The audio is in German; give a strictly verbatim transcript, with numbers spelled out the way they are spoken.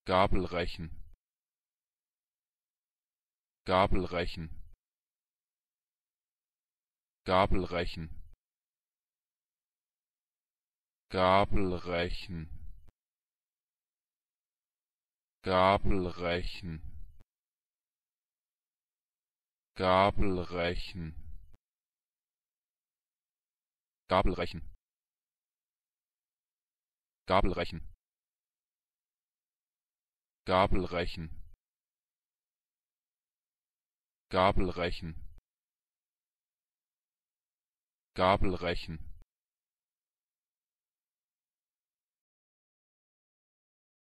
Gabelrechen, Gabelrechen, Gabelrechen, Gabelrechen, Gabelrechen, Gabelrechen, Gabelrechen, Gabelrechen, Gabelrechen, Gabelrechen, Gabelrechen,